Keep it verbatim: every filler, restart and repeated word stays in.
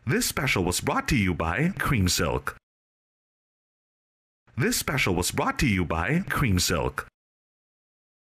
This special was brought to you by Cream Silk. This special was brought to you by Cream Silk.